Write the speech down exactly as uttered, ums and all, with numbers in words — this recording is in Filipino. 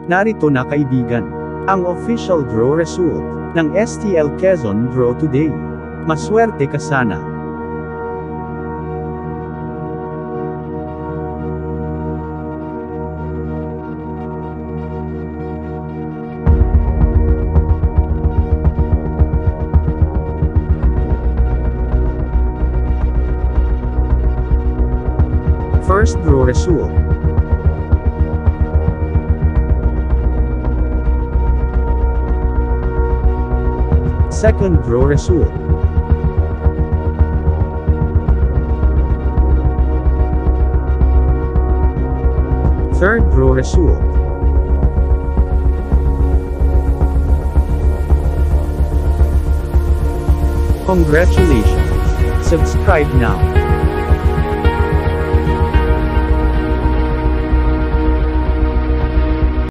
Narito na kaibigan, ang official draw result ng S T L Quezon Draw Today. Maswerte ka sana. First draw result. Second draw result. Third draw result. Congratulations! Subscribe now.